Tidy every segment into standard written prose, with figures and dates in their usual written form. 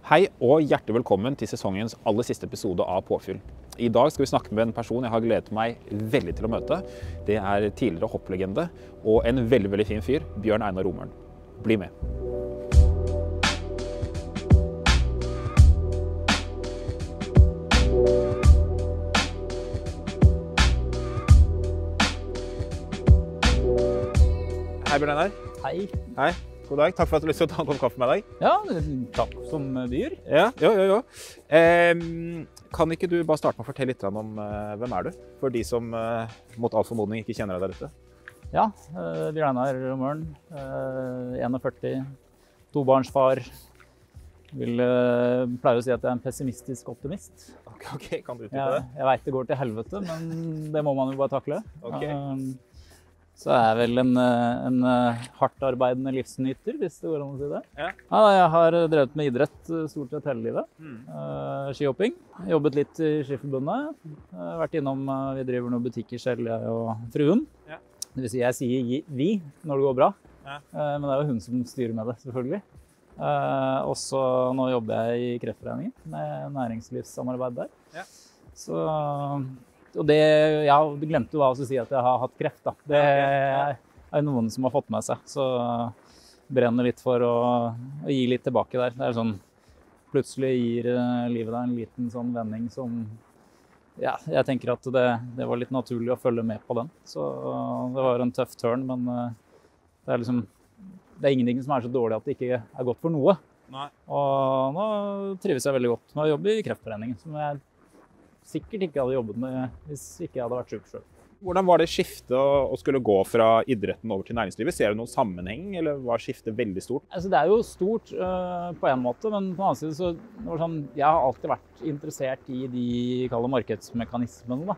Hei og hjertelig velkommen til sesongens aller siste episode av Påfyll. I dag skal vi snakke med en person jeg har gledet meg veldig til å møte. Det er tidligere hopplegende og en veldig fin fyr, Bjørn Einar Romøren. Bli med. Hei Bjørn Einar. Hei. Hei. God dag. Takk for at du har lyst til å ta en kopp kaffe med deg. Ja, takk som dyr. Ja. Kan ikke du bare starte med å fortelle litt om hvem er du? For de som mot all formodning ikke kjenner deg der ute. Ja, Bjørn Einar Romøren, 41, tobarnsfar. Pleier å si at jeg er en pessimistisk optimist. Ok, kan du utdype det? Jeg vet det går til helvete, men det må man jo bare takle. Ok. Så er jeg vel en hardt arbeidende livsnyter, hvis det går an å si det. Ja. Ja, jeg har drevet med idrett stort sett hele livet. Skihopping. Jobbet litt i Skiforbundet. Vært innom, vi driver noen butikker selv, jeg og fruen. Ja. Det vil si, jeg sier vi når det går bra. Ja. Men det er jo hun som styrer med det, selvfølgelig. Og så nå jobber jeg i Kreftforeningen med næringslivssamarbeid der. Ja. Så... Og det, du glemte jo å si at jeg har hatt kreft da. Det er noen som har fått med seg, så brenner litt for å gi litt tilbake der. Det er sånn, plutselig gir livet deg en liten sånn vending som, ja, jeg tenker at det var litt naturlig å følge med på den. Så det var en tøff turn, men det er liksom, det er ingenting som er så dårlig at det ikke er godt for noe. Nei. Og nå trives jeg veldig godt med å jobbe i Kreftforeningen, som jeg sikkert ikke hadde jobbet med hvis ikke jeg hadde vært syk selv. Hvordan var det skiftet å skulle gå fra idretten over til næringslivet? Ser du noen sammenheng, eller var skiftet veldig stort? Altså, det er jo stort på en måte, men på en annen side så det var sånn, jeg har alltid vært interessert i de markedsmekanismene.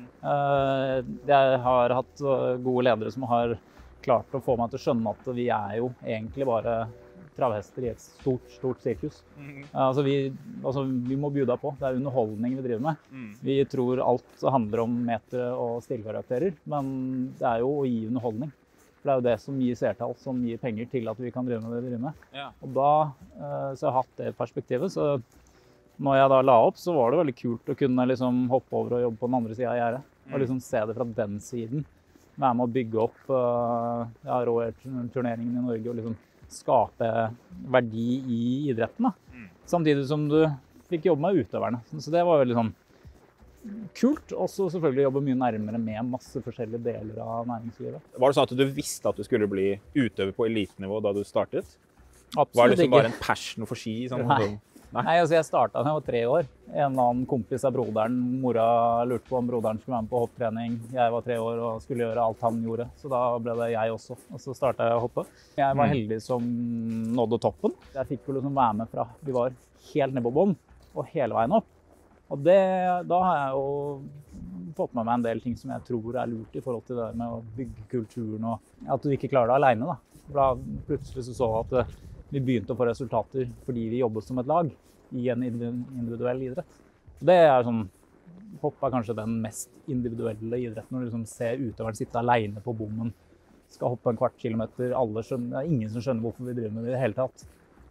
Jeg har hatt gode ledere som har klart å få meg til å skjønne at vi er jo egentlig bare travhester i et stort sirkus. Altså vi må bjuda på. Det er underholdning vi driver med. Vi tror alt handler om metere og stillkarakterer, men det er jo å gi underholdning. For det er jo det som gir seertall, som gir penger til at vi kan drive med det vi driver med. Ja. Og da så har jeg hatt det perspektivet, så når jeg da la opp, så var det veldig kult å kunne liksom hoppe over og jobbe på den andre siden av gjerdet. Og liksom se det fra den siden. Være med å bygge opp turneringen i Norge og liksom skape verdi i idretten da. Samtidig som du fikk jobbe med utøverne. Så det var veldig sånn kult, og så selvfølgelig jobbe mye nærmere med masse forskjellige deler av næringslivet. Var det sånn at du visste at du skulle bli utøver på elitenivå da du startet? Absolutt var det liksom ikke. Bare en passion for ski? Sånn, Nei, altså jeg startet da jeg var 3 år. En eller annen kompis av broderen, mora lurte på om broderen skulle være med på hopptrening. Jeg var 3 år og skulle gjøre alt han gjorde, så da ble det jeg også. Og så startet jeg å hoppe. Jeg var heldig som nådde toppen. Jeg fikk jo liksom være med fra vi var helt ned på bånn og hele veien opp. Og da har jeg jo fått med meg en del ting som jeg tror er lurt i forhold til det med å bygge kulturen og at du ikke klarer det alene da. For da plutselig så at vi begynte å få resultater fordi vi jobbet som et lag i en individuell idrett. Det er sånn, hopp er kanskje den mest individuelle idretten når du liksom ser utøveren sitte alene på bommen, skal hoppe en kvart kilometer, det er ingen som skjønner hvorfor vi driver med det i det hele tatt.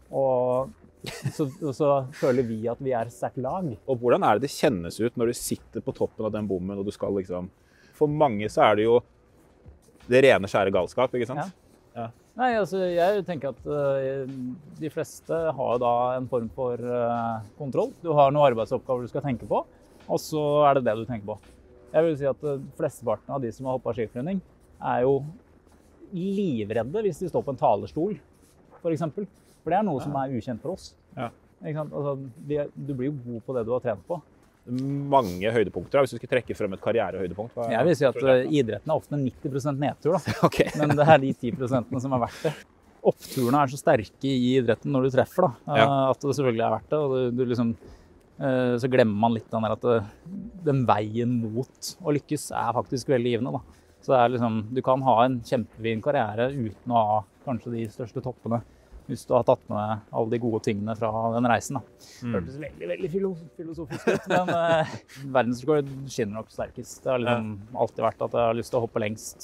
Og så føler vi at vi er et sterkt lag. Og hvordan er det kjennes ut når du sitter på toppen av den bommen og du skal liksom... For mange så er det jo det rene skjære galskap, ikke sant? Ja. Nei, altså jeg tenker at de fleste har da en form for kontroll. Du har noen arbeidsoppgaver du skal tenke på, og så er det det du tenker på. Jeg vil si at flesteparten av de som har hoppet skiforening er jo livredde hvis de står på en talerstol, for eksempel. For det er noe som er ukjent for oss. Ja. Ikke sant? Altså, du blir jo god på det du har trent på. Mange høydepunkter, hvis du skal trekke frem et karrierehøydepunkt? Jeg vil si at idretten er ofte 90% nedtur, da. Okay. Men det er de 10% som er verdt det. Oppturene er så sterke i idretten når du treffer, da, at det selvfølgelig er verdt det. Og du liksom, så glemmer man litt den der at den veien mot å lykkes er faktisk veldig givende, da. Så det er liksom, du kan ha en kjempefin karriere uten å ha kanskje de største toppene, hvis du har tatt med alle de gode tingene fra den reisen. Da. Det hørtes veldig filosofisk ut, men verdensrekord skinner nok sterkest. Det har liksom alltid vært at jeg har lyst til å hoppe lengst.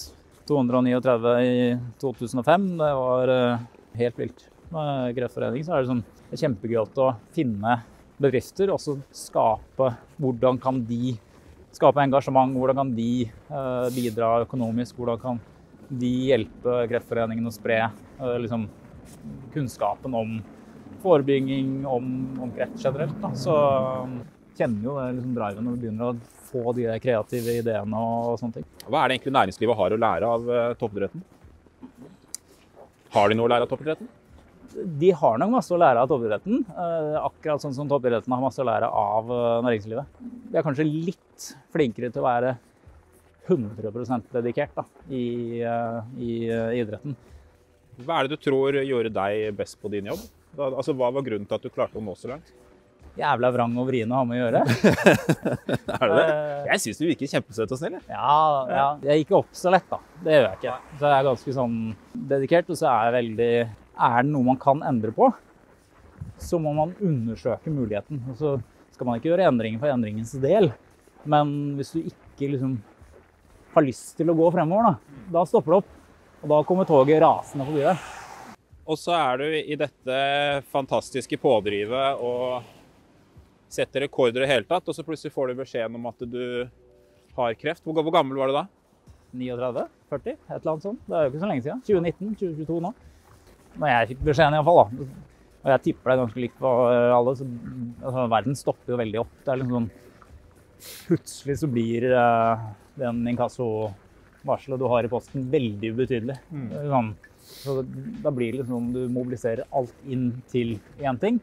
239 i 2005, det var helt vilt. Med Kreftforeningen så er det sånn, Det er kjempegøy å finne bedrifter og så hvordan kan de skape engasjement, hvordan kan de bidra økonomisk, hvordan kan de hjelpe Kreftforeningen å spre liksom, kunnskapen om forebygging, om kreft generelt. Da. Så kjenner jo det liksom, driven når vi begynner å få de kreative ideene og sånne ting. Hva er det egentlig næringslivet har å lære av toppidretten? Har de noe å lære av toppidretten? De har nok masse å lære av toppidretten, akkurat sånn som toppidretten har masse å lære av næringslivet. De er kanskje litt flinkere til å være 100% dedikert da, i idretten. Hva er det du tror gjorde deg best på din jobb? Altså, hva var grunnen til at du klarte å nå så langt? Jævla vrang og vrien å ha med å gjøre. Er det det? Jeg synes du virker kjempesøt og snill. Ja. Jeg gikk opp så lett da. Det gjør jeg ikke. Så jeg er ganske sånn dedikert, og så er jeg veldig... Er det noe man kan endre på, så må man undersøke muligheten. Og så skal man ikke gjøre endringer for endringens del. Men hvis du ikke liksom har lyst til å gå fremover, da stopper det opp. Og da kommer toget rasende forbi deg. Og så er du i dette fantastiske pådrivet og setter rekorder i hele tatt, og så plutselig får du beskjeden om at du har kreft. Hvor gammel var du da? 39, 40, et eller annet sånt. Det er jo ikke så lenge siden. 2019, 2022 nå. Når jeg fikk beskjeden i hvert fall da. Og jeg tipper det ganske likt på alle, så altså, verden stopper jo veldig opp. Det er liksom sånn, plutselig så blir den inkasso-varselet du har i posten veldig ubetydelig. Sånn, så da blir det liksom, du mobiliserer alt inn til en ting.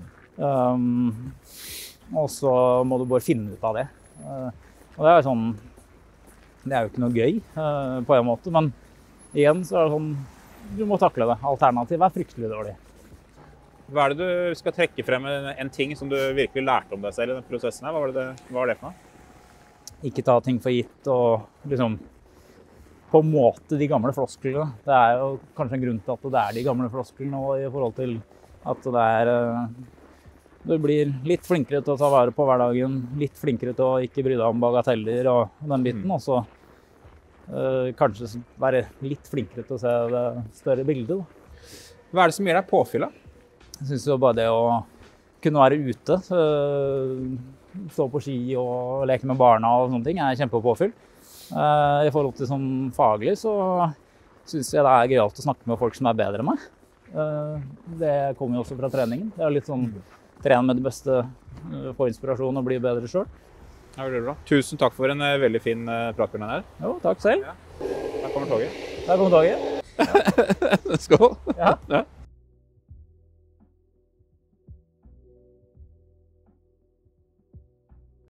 Og så må du bare finne ut av det. Og det er sånn, det er jo ikke noe gøy på en måte, men igjen så er det sånn, du må takle det. Alternativet er fryktelig dårlig. Hva er det du skal trekke frem en ting som du virkelig lærte om deg selv i den prosessen her? Hva var det for noe? Ikke ta ting for gitt og liksom på en måte de gamle flosklene. Det er jo kanskje en grunn til at det er de gamle flosklene og i forhold til at det er du blir litt flinkere til å ta vare på hverdagen, litt flinkere til å ikke bry deg om bagateller og den biten, og så kanskje være litt flinkere til å se det større bildet. Da. Hva er det som gir deg påfyll? Jeg synes jo bare det å kunne være ute, stå på ski og leke med barna og sånne ting er kjempepåfyll. I forhold til sånn faglig så synes jeg det er gøyalt å snakke med folk som er bedre enn meg. Det kommer jo også fra treningen. Det er litt sånn trene med det beste, få inspirasjon og bli bedre selv. Ja, veldig bra. Tusen takk for en veldig fin prat, Bjørn Einar. Jo, takk selv. Ja. Der kommer toget. Der kommer toget. Ja. Skål. Ja.